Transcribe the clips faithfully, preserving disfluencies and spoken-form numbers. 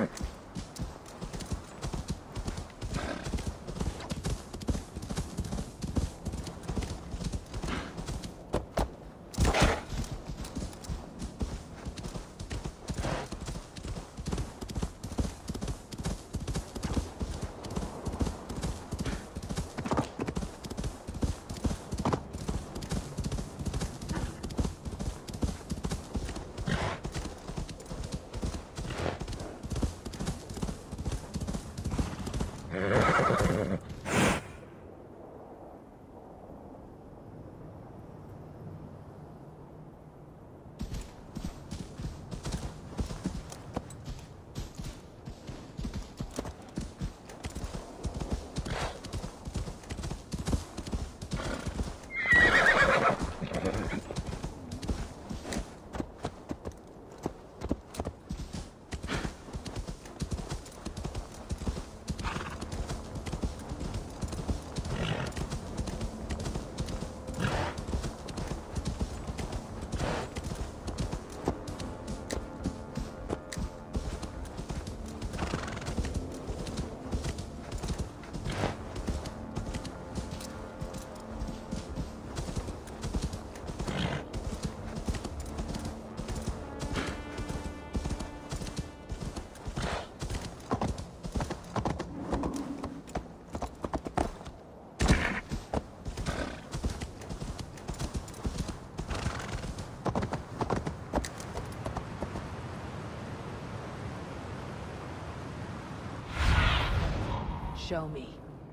Show me.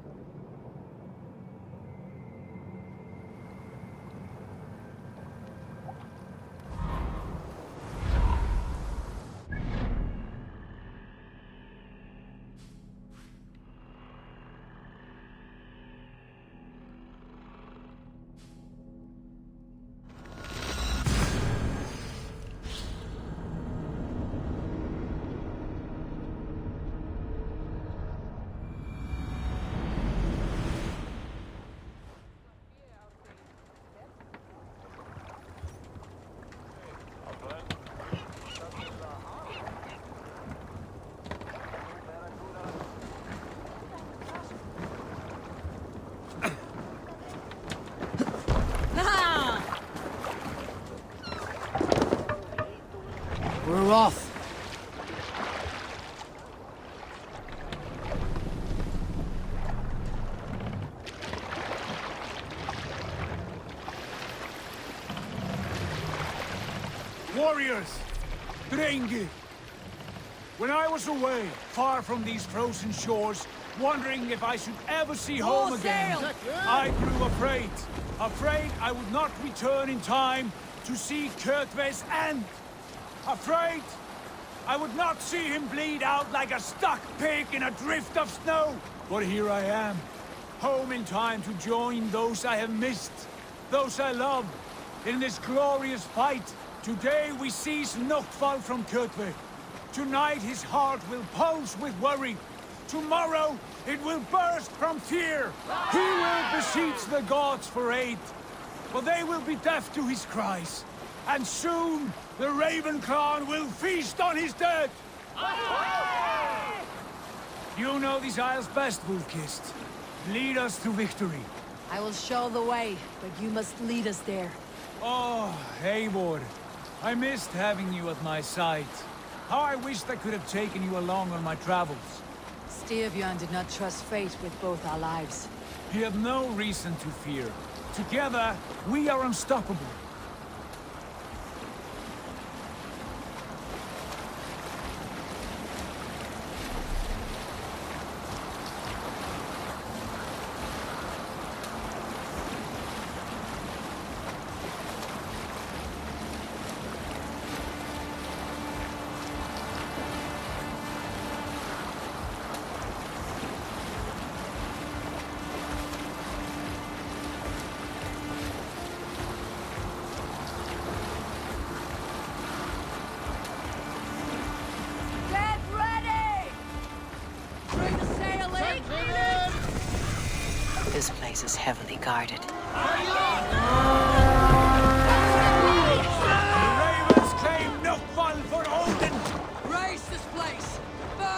We're off. Warriors! Drengi! When I was away, far from these frozen shores, wondering if I should ever see home again, I grew afraid. Afraid I would not return in time to see Kjotve's end. Afraid I would not see him bleed out like a stuck pig in a drift of snow. But here I am, home in time to join those I have missed, those I love, in this glorious fight. Today we seize Nokfal from Kjotve. Tonight his heart will pulse with worry. Tomorrow it will burst from fear. He will beseech the gods for aid, but they will be deaf to his cries. And soon the Raven clan will feast on his dead. You know these isles best, Wolf-Kissed. Lead us to victory. I will show the way, but you must lead us there. Oh, Eivor. I missed having you at my side. How I wished I could have taken you along on my travels. Styrbjörn did not trust fate with both our lives. He had no reason to fear. Together, we are unstoppable. This place is heavily guarded. The Ravens claim Nokfal for Odin! Raise this place! Burn!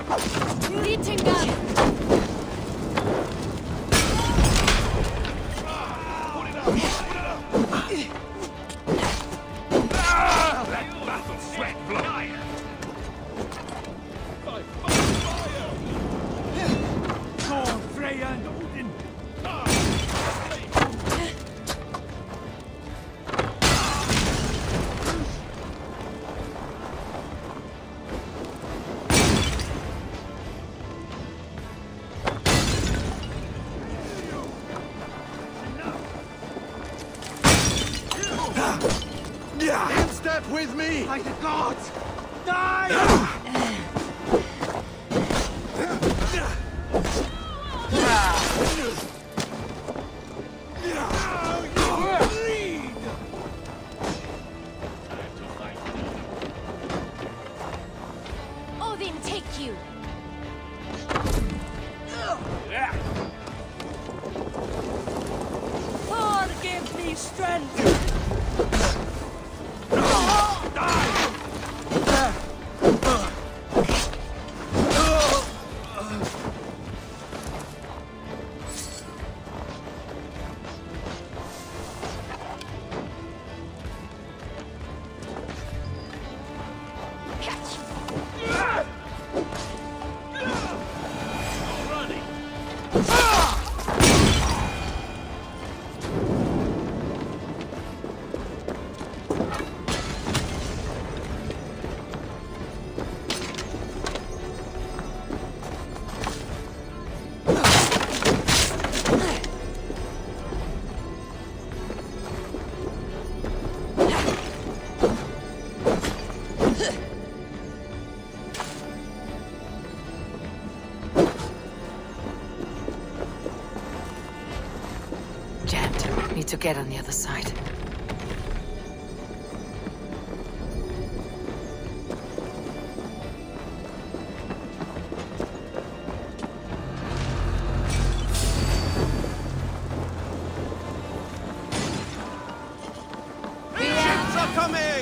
In step with me! By the gods! Die! Odin, take you! Thor, give me strength! To get on the other side. Ships are coming!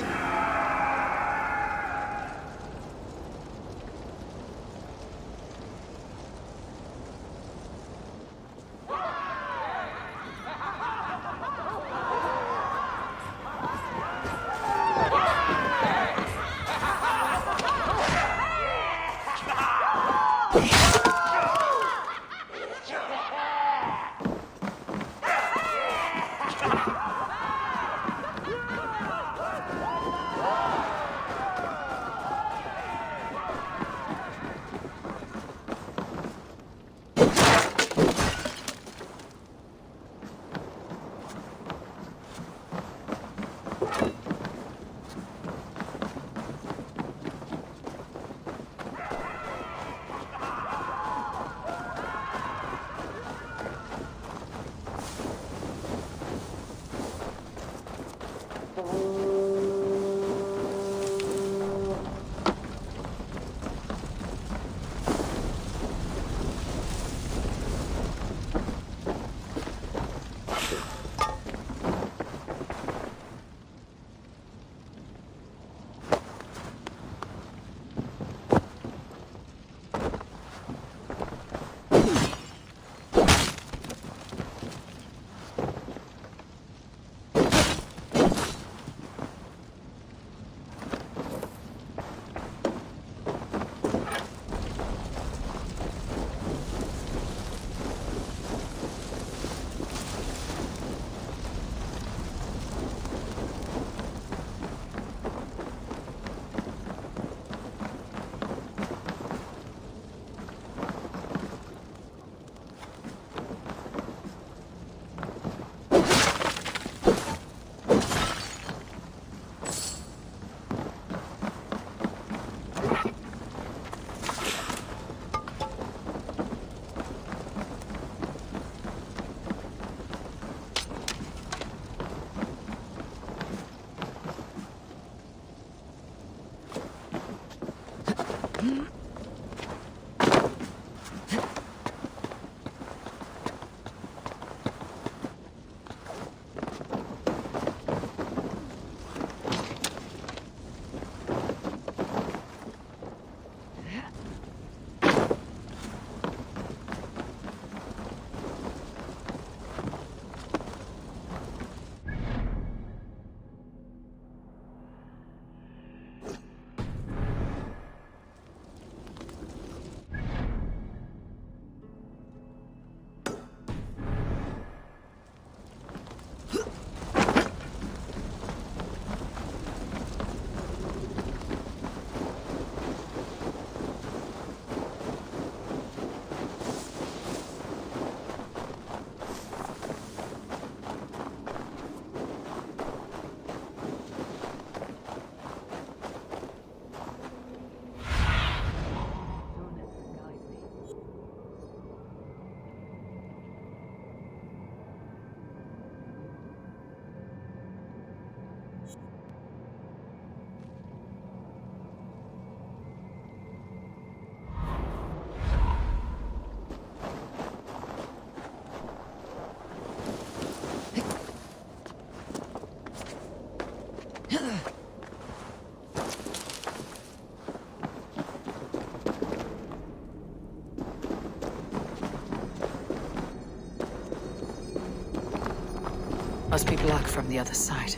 Must be blocked from the other side.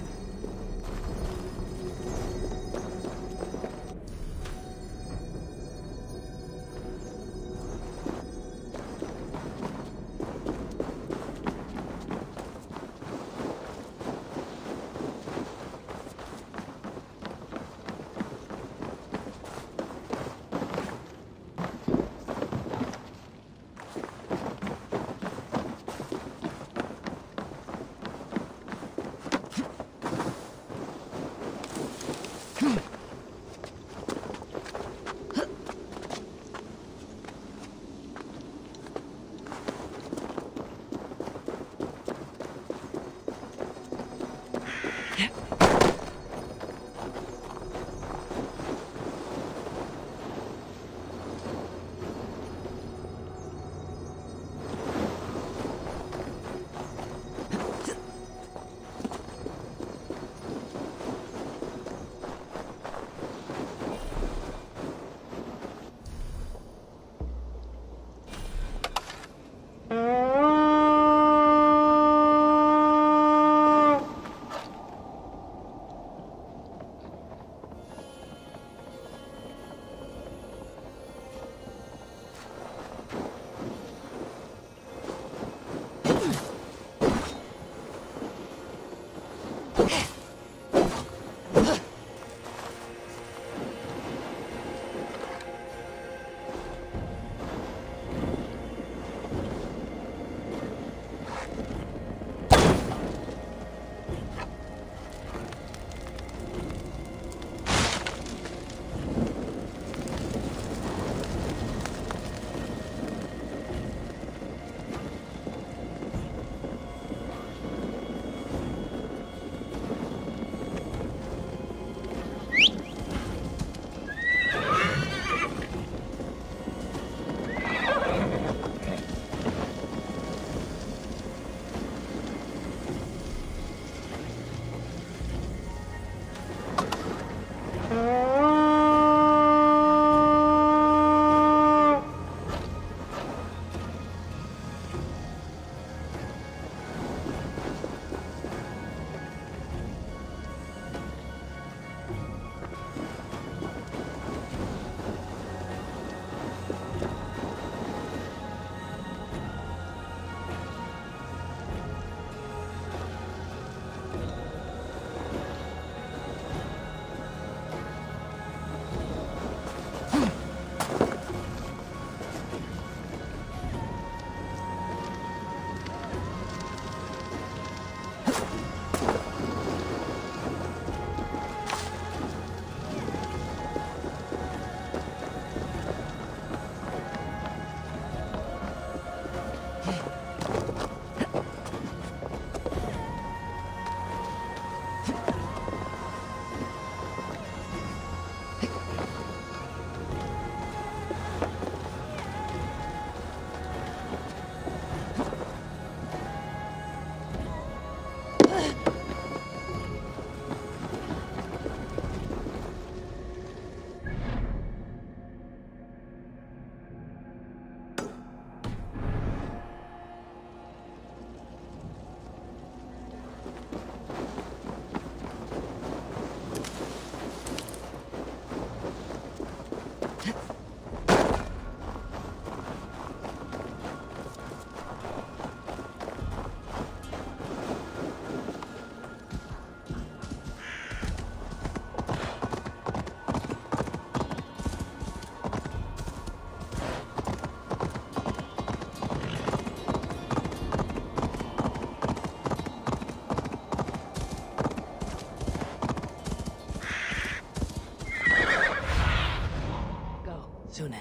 Sunan.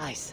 allies.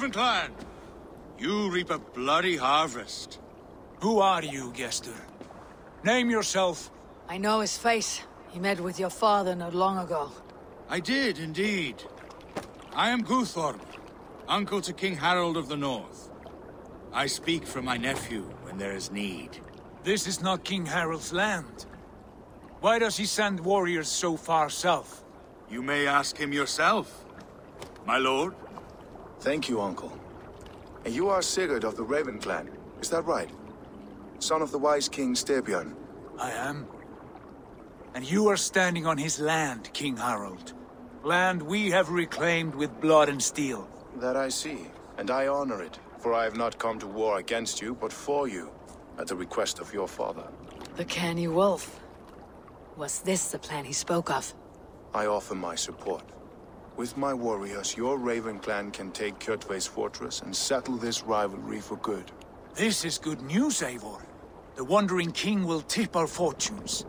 Raven clan! You reap a bloody harvest. Who are you, Gester? Name yourself. I know his face. He met with your father not long ago. I did, indeed. I am Guthorm, uncle to King Harold of the North. I speak for my nephew when there is need. This is not King Harold's land. Why does he send warriors so far south? You may ask him yourself, my lord. Thank you, uncle. And you are Sigurd of the Raven clan, is that right? Son of the wise King Styrbjörn. I am. And you are standing on his land, King Harold. Land we have reclaimed with blood and steel. That I see, and I honor it, for I have not come to war against you, but for you, at the request of your father. The Canny Wolf. Was this the plan he spoke of? I offer my support. With my warriors, your Raven clan can take Kjotve's fortress and settle this rivalry for good. This is good news, Eivor. The Wandering King will tip our fortunes.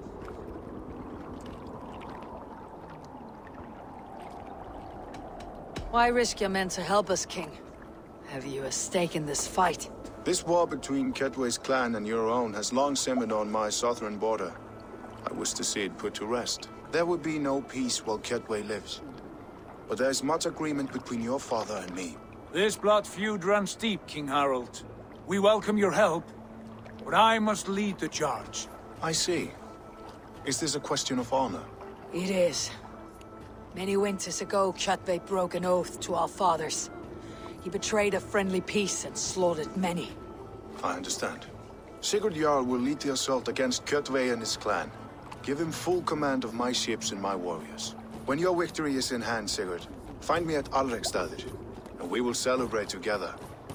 Why risk your men to help us, King? Have you a stake in this fight? This war between Kjotve's clan and your own has long simmered on my southern border. I wish to see it put to rest. There would be no peace while Kjotve lives. But there's much agreement between your father and me. This blood feud runs deep, King Harold. We welcome your help, but I must lead the charge. I see. Is this a question of honor? It is. Many winters ago, Kjotve broke an oath to our fathers. He betrayed a friendly peace and slaughtered many. I understand. Sigurd Jarl will lead the assault against Kjotve and his clan. Give him full command of my ships and my warriors. When your victory is in hand, Sigurd, find me at Alrekstadir, and we will celebrate together.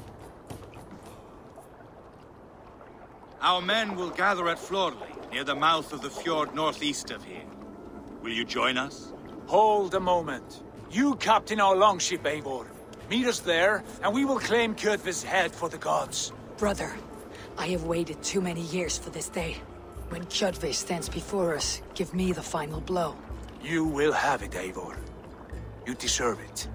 Our men will gather at Florley, near the mouth of the fjord northeast of here. Will you join us? Hold a moment. You captain our longship, Eivor. Meet us there, and we will claim Kjotve's head for the gods. Brother, I have waited too many years for this day. When Kjotve stands before us, give me the final blow. You will have it, Eivor. You deserve it.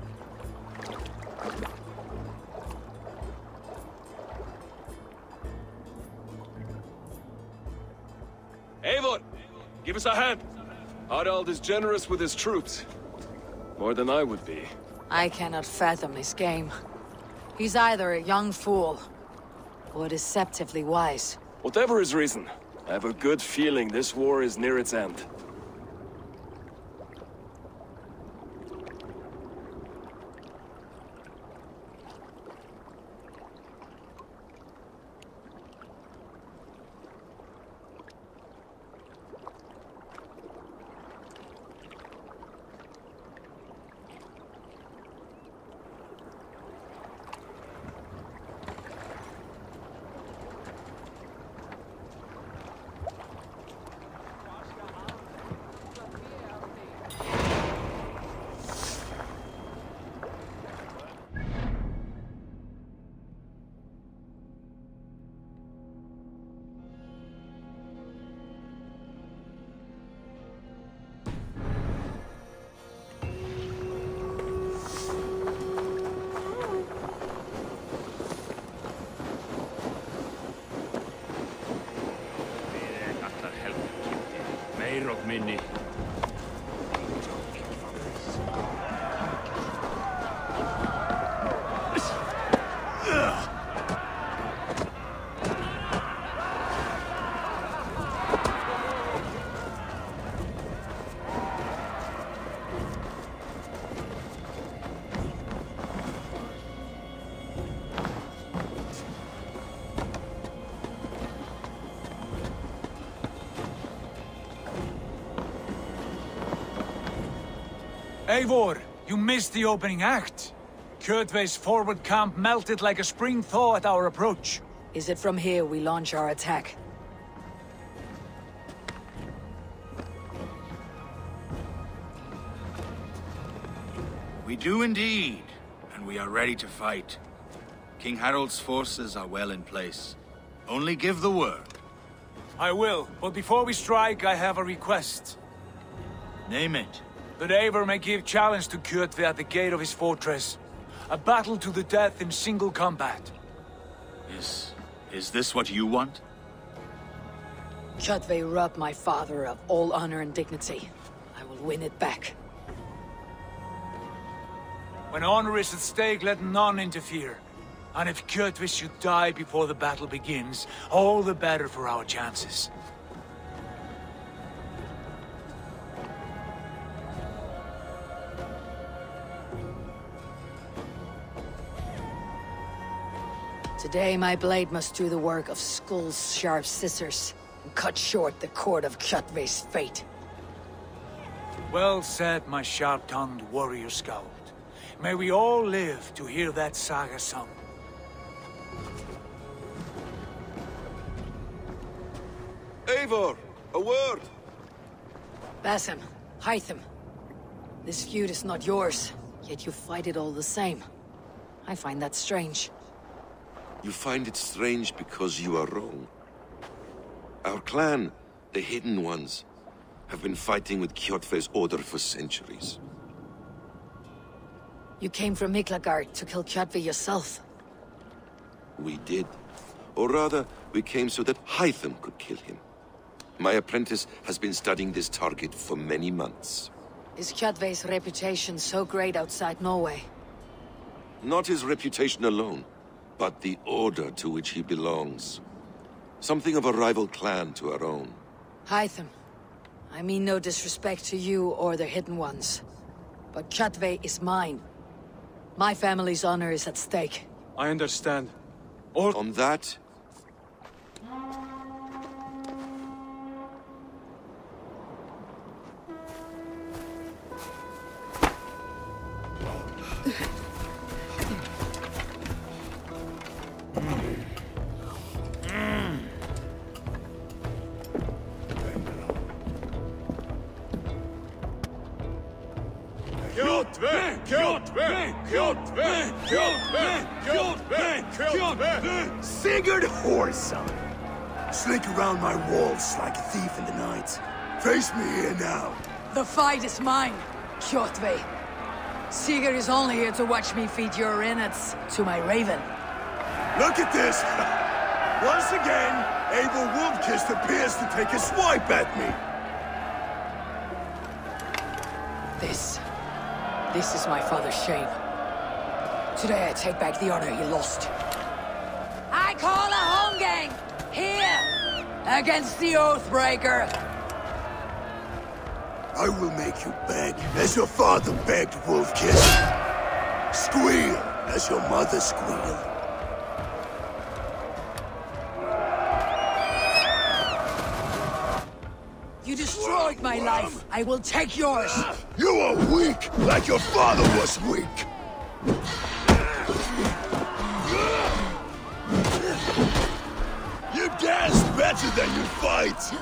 Eivor! Give us a hand! Harald is generous with his troops. More than I would be. I cannot fathom his game. He's either a young fool, or deceptively wise. Whatever his reason, I have a good feeling this war is near its end. minni. Eivor, you missed the opening act. Kjotve's forward camp melted like a spring thaw at our approach. Is it from here we launch our attack? We do indeed, and we are ready to fight. King Harold's forces are well in place. Only give the word. I will, but before we strike, I have a request. Name it. That Eivor may give challenge to Kjotve at the gate of his fortress. A battle to the death in single combat. Is... is this what you want? Kjotve robbed my father of all honor and dignity. I will win it back. When honor is at stake, let none interfere. And if Kjotve should die before the battle begins, all the better for our chances. Today my blade must do the work of Skull's sharp scissors, and cut short the cord of Kjotve's fate. Well said, my sharp-tongued warrior scout. May we all live to hear that saga sung. Eivor, a word! Basim, Hytham. This feud is not yours, yet you fight it all the same. I find that strange. You find it strange because you are wrong. Our clan, the Hidden Ones, have been fighting with Kjotve's order for centuries. You came from Miklagard to kill Kjotve yourself. We did. Or rather, we came so that Hytham could kill him. My apprentice has been studying this target for many months. Is Kjotve's reputation so great outside Norway? Not his reputation alone, but the order to which he belongs. Something of a rival clan to our own. Hytham, I mean no disrespect to you or the Hidden Ones, but Kjotve is mine. My family's honor is at stake. I understand. All On that, Kjotve! Kjotve! Kjotve! Kjotve! Kjotve! Kjotve! Sigurd Whoreson! Slink around my walls like a thief in the night. Face me here now. The fight is mine, Kjotve. Sigurd is only here to watch me feed your innards to my raven. Look at this! Once again, Abel Wolfkist appears to take a swipe at me. This... This is my father's shame. Today I take back the honor he lost. I call a Holmgang! Here! Against the Oathbreaker! I will make you beg, as your father begged, Wolfkist. Squeal, as your mother squealed. You destroyed my life. I will take yours. You are weak, like your father was weak. You dance better than you fight.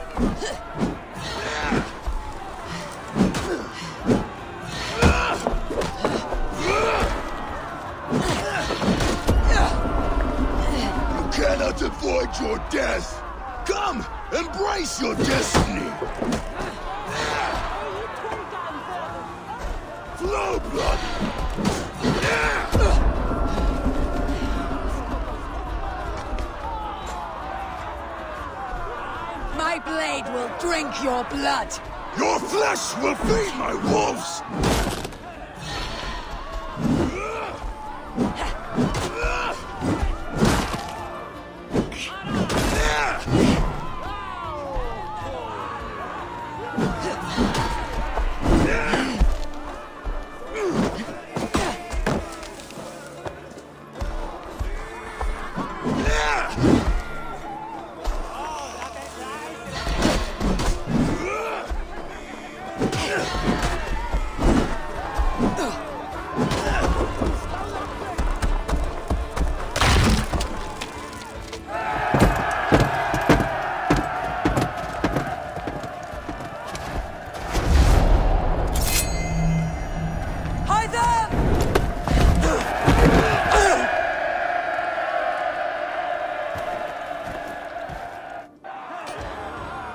You cannot avoid your death. Come, embrace your destiny. Flow blood. My blade will drink your blood. Your flesh will feed my wolves.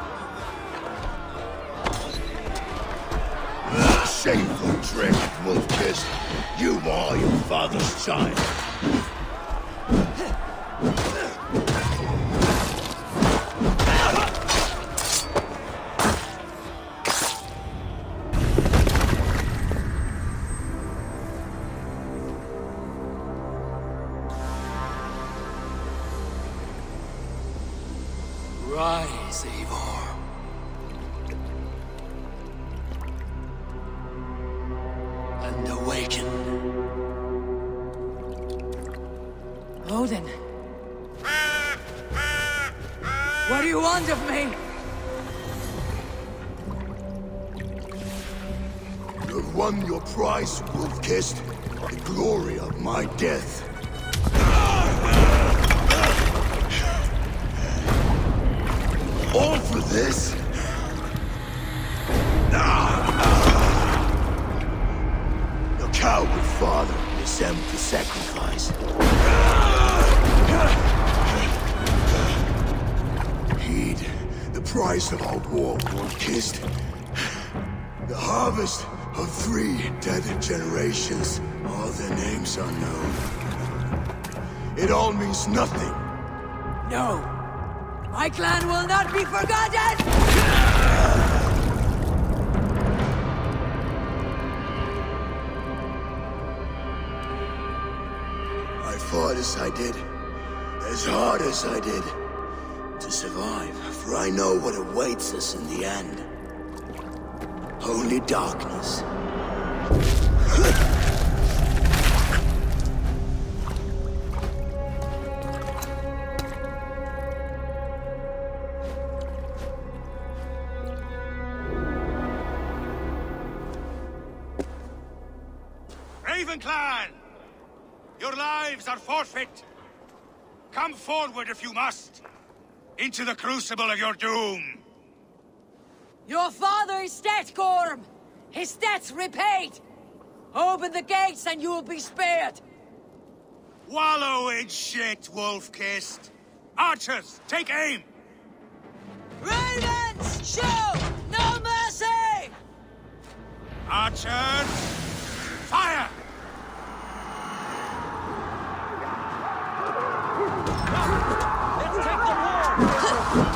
Shameful trick, Wolf. Wolf-Kissed. You are your father's child. Rise, Eivor. And awaken. Odin. What do you want of me? You have won your prize, Wolf-Kissed. The glory of my death. All for this? Your coward father is empty sacrifice. Heed the price of our war, Wolf-Kissed. The harvest of three dead generations. All their names unknown. It all means nothing. No. My clan will not be forgotten! I fought as I did, as hard as I did, to survive, for I know what awaits us in the end. Only darkness. Ravenclan! Your lives are forfeit. Come forward if you must. Into the crucible of your doom. Your father is dead, Gorm! His debt's repaid! Open the gates and you will be spared! Wallow in shit, Wolf-Kissed. Archers, take aim! Ravens, show no mercy! Archers, fire! Let's take the war!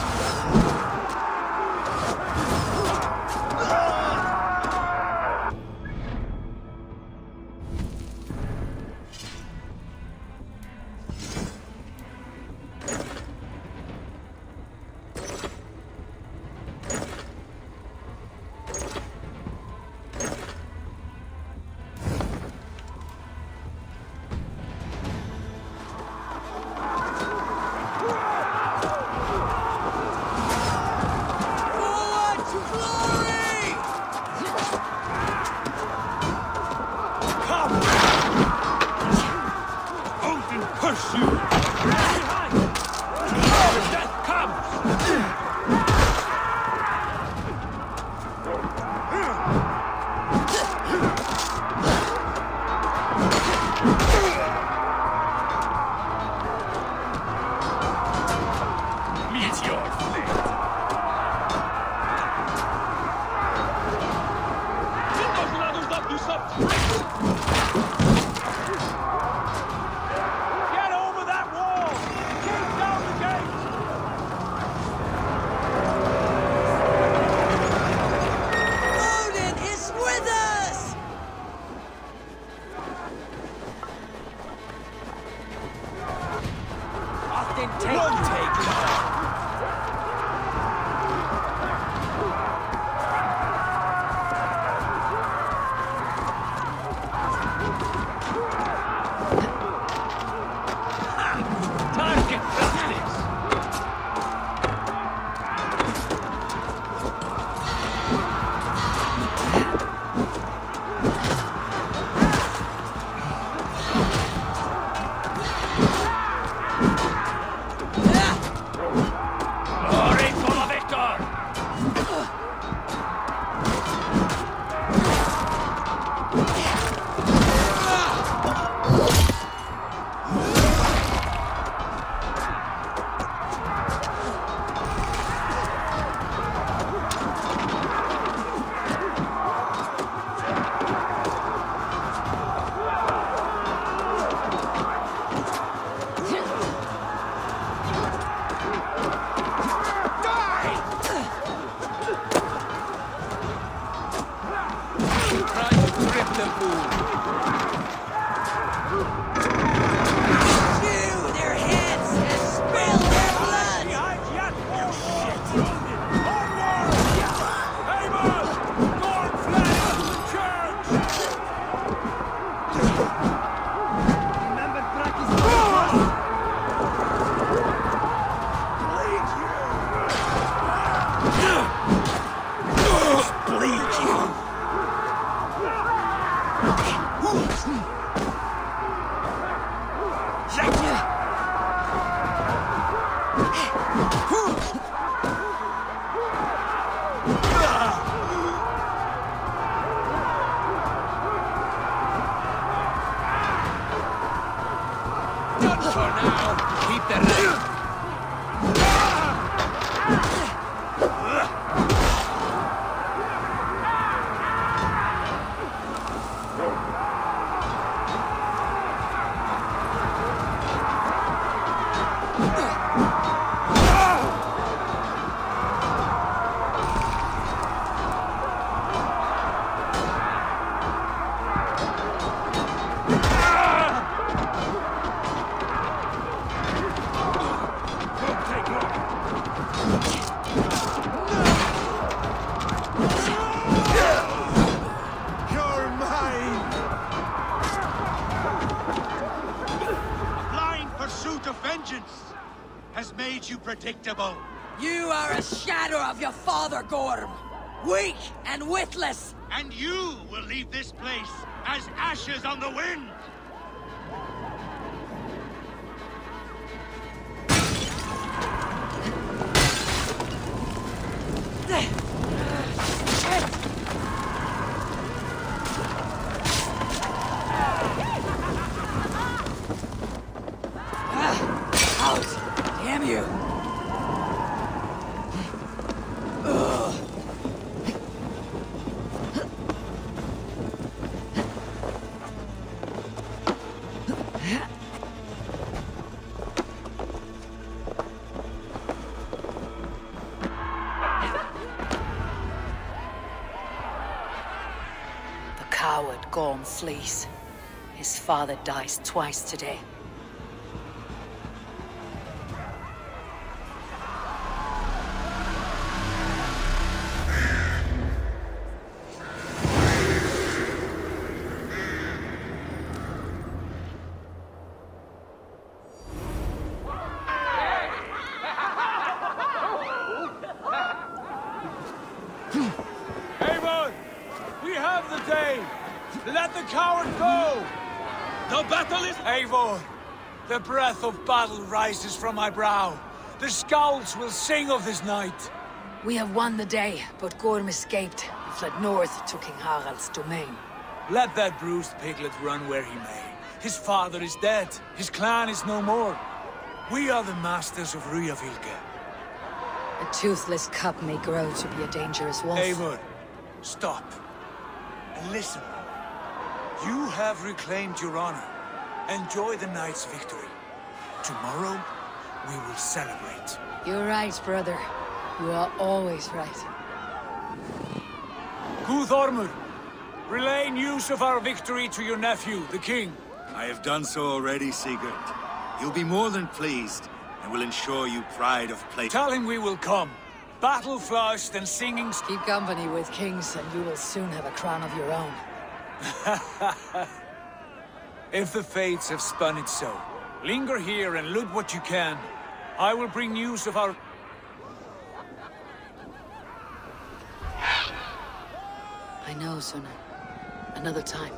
Done for now. Keep the knife. Has made you predictable. You are a shadow of your father, Gorm. Weak and witless. And you will leave this place as ashes on the wind. Damn you! The coward Gorm flees. His father dies twice today. Eivor! We have the day! Let the coward go! The battle is... Eivor! The breath of battle rises from my brow. The scouts will sing of this night. We have won the day, but Gorm escaped and fled north to King Harald's domain. Let that bruised piglet run where he may. His father is dead. His clan is no more. We are the masters of Ryjavík. A toothless cub may grow to be a dangerous wolf. Eivor, stop. And listen. You have reclaimed your honor. Enjoy the night's victory. Tomorrow, we will celebrate. You're right, brother. You are always right. Guthormur, relay news of our victory to your nephew, the king. I have done so already, Sigurd. He'll be more than pleased, and will ensure you pride of place. Tell him we will come. Battle flushed and singing... Keep company with kings, and you will soon have a crown of your own. If the fates have spun it so, linger here and loot what you can. I will bring news of our... I know, Suna. Another time.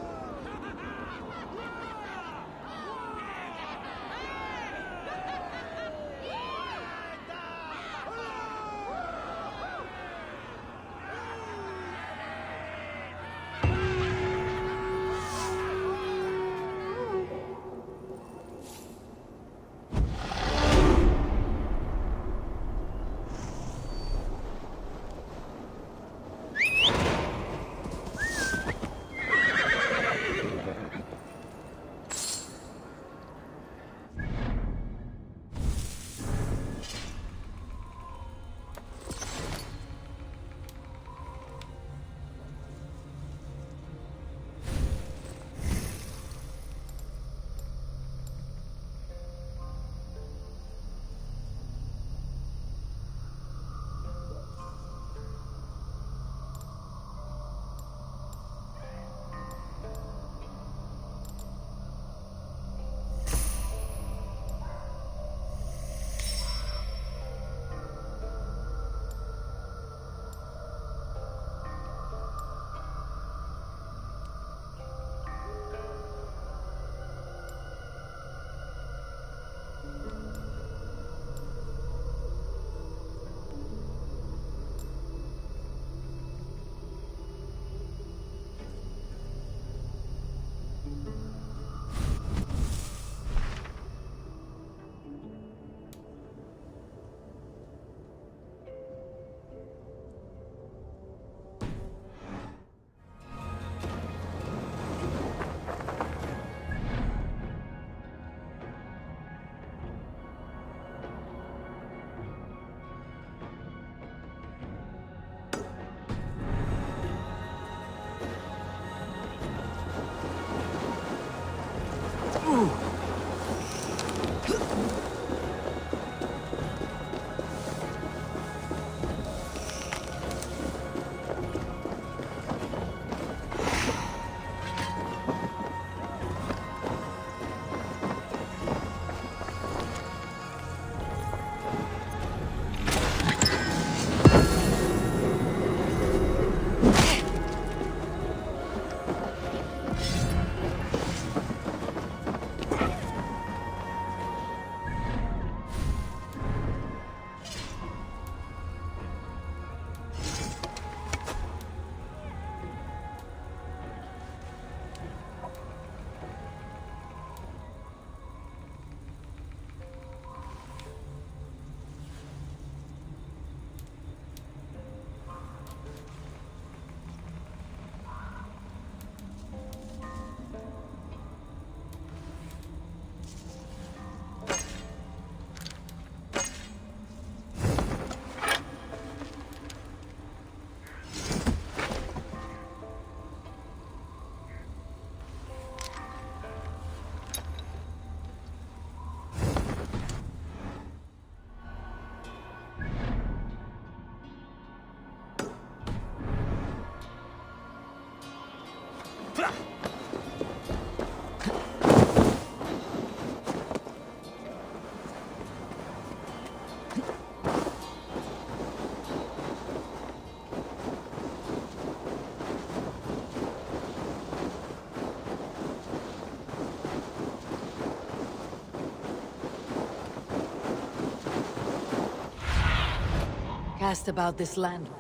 asked about this land.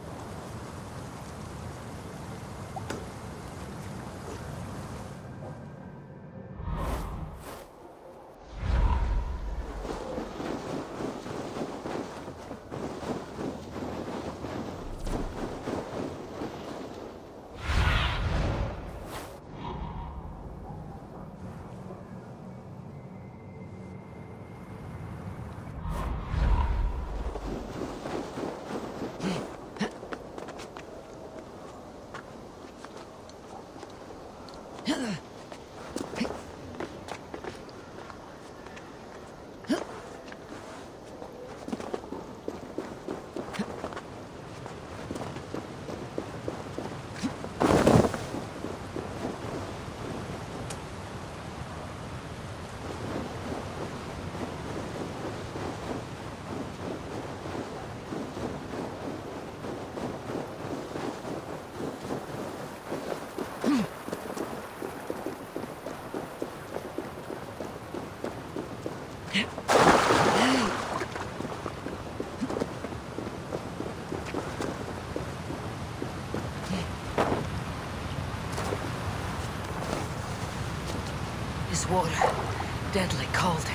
This water, deadly cold.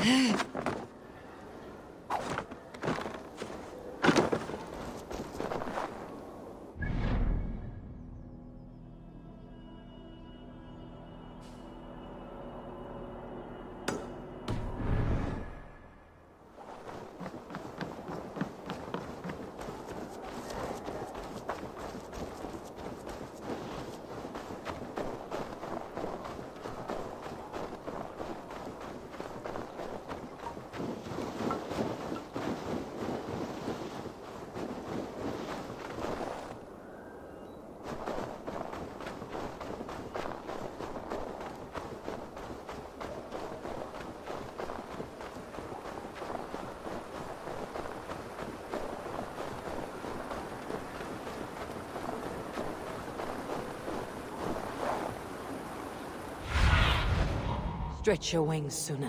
Stretch your wings, Sunan.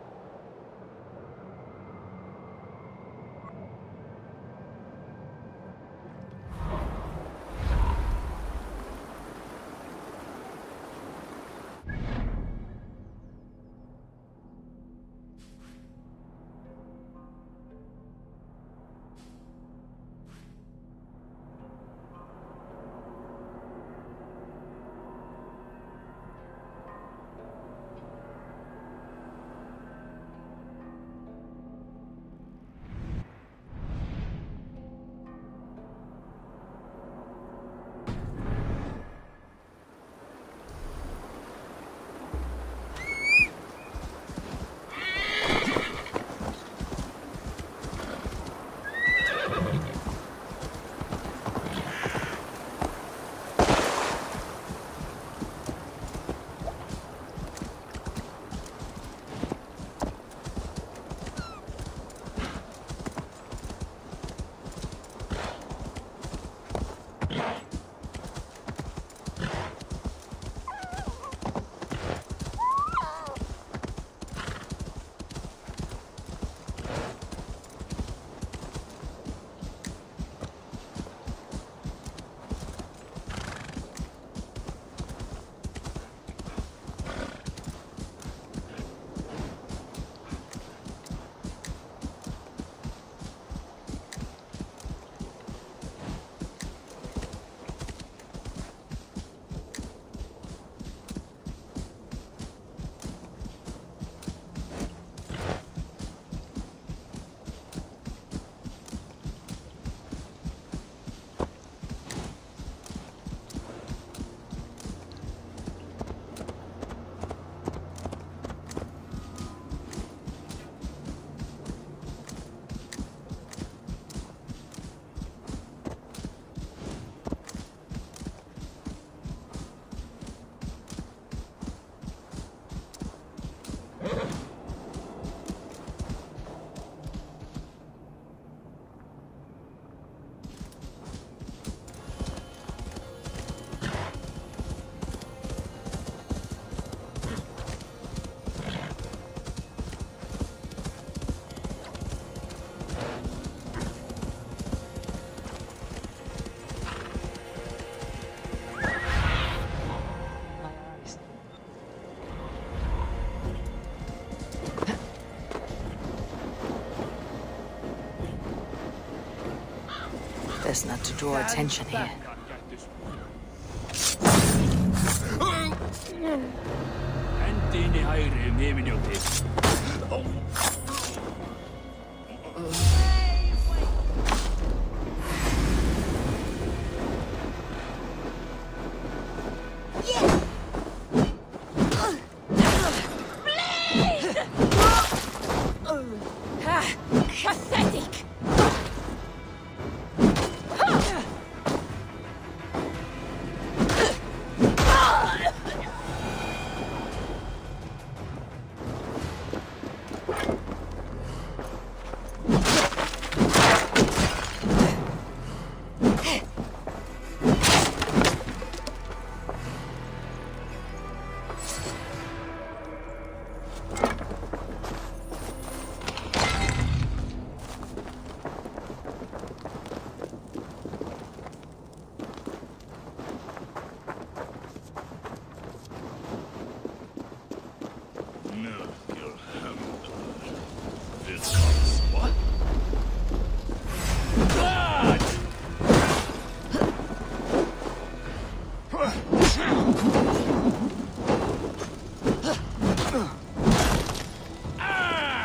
Best not to draw attention here. Pathetic!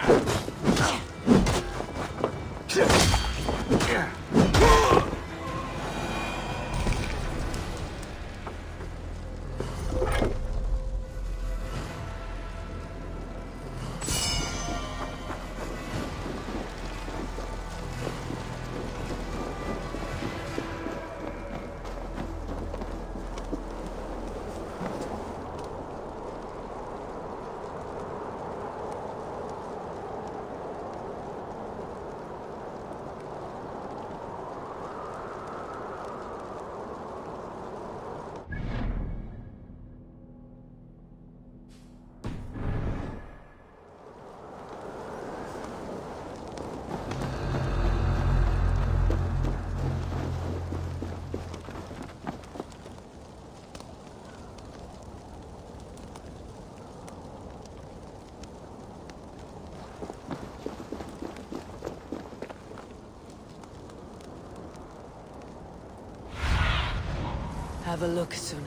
Have a look, Sunan.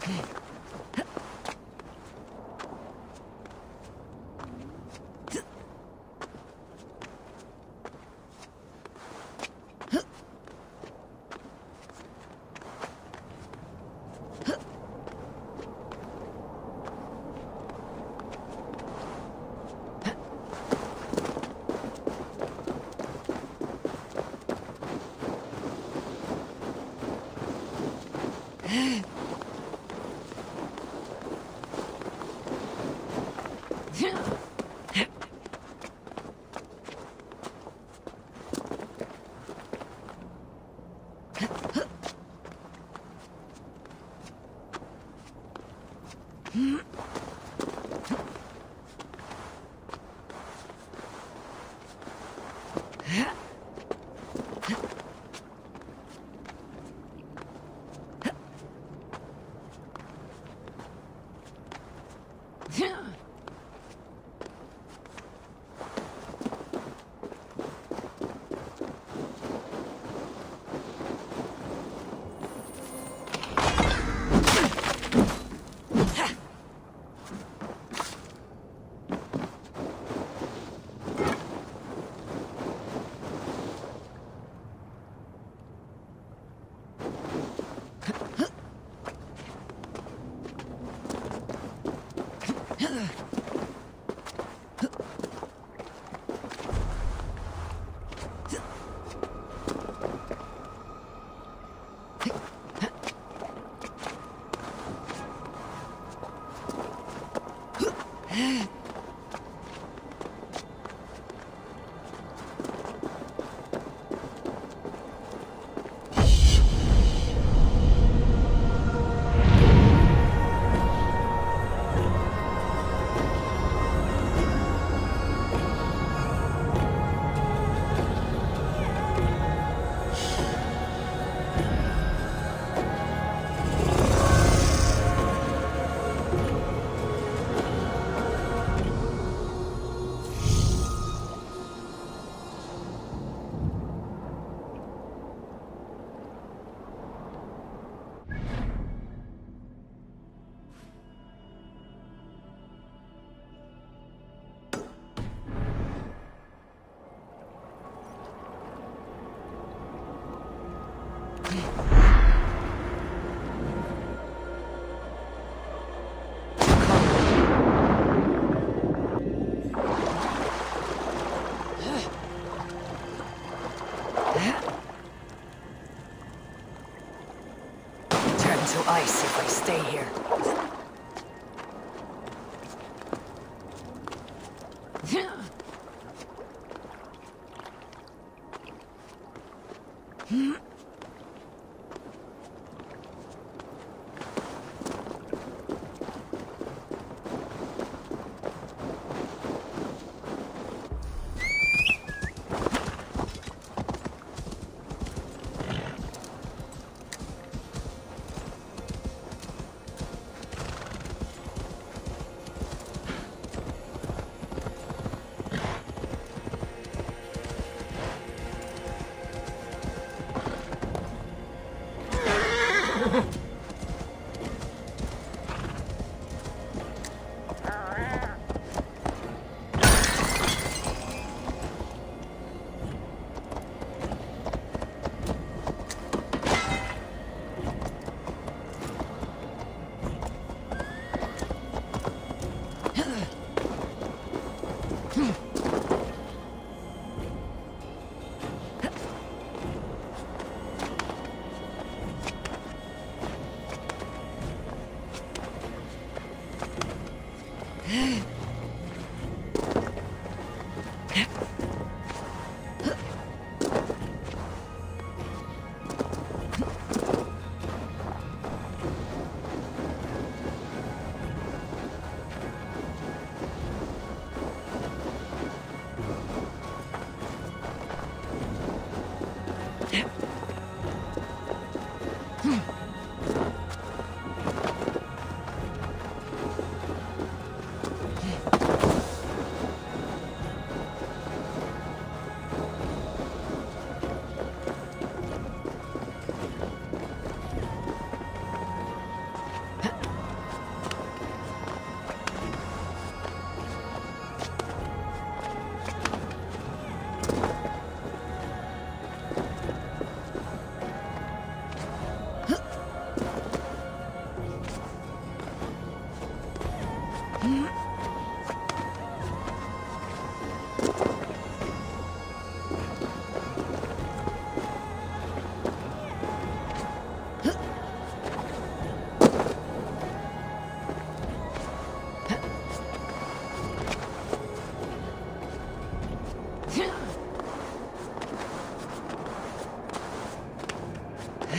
Ice if I stay here.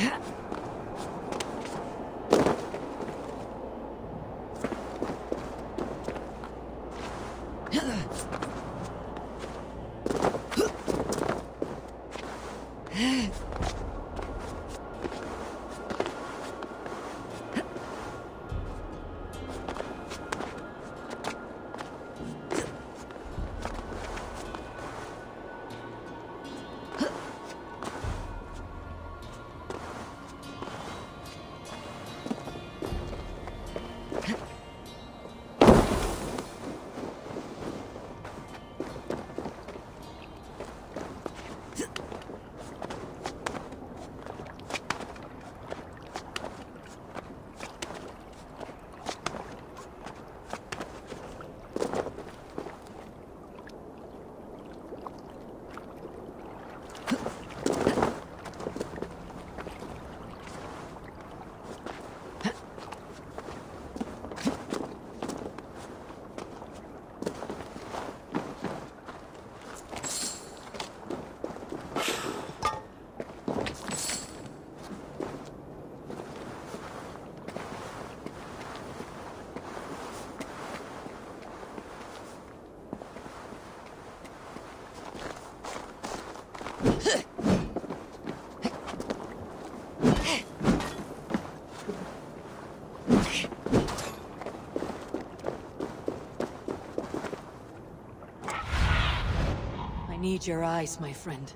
I need your eyes, my friend.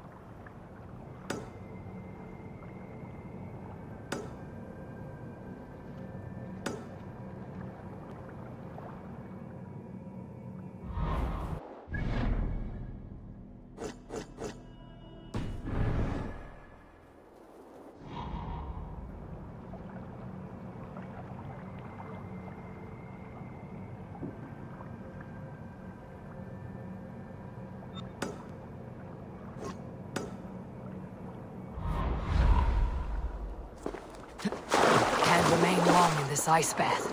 Remain long in this ice bath.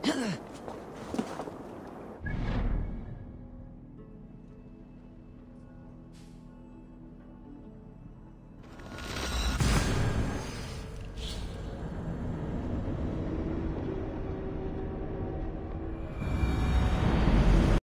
Ugh.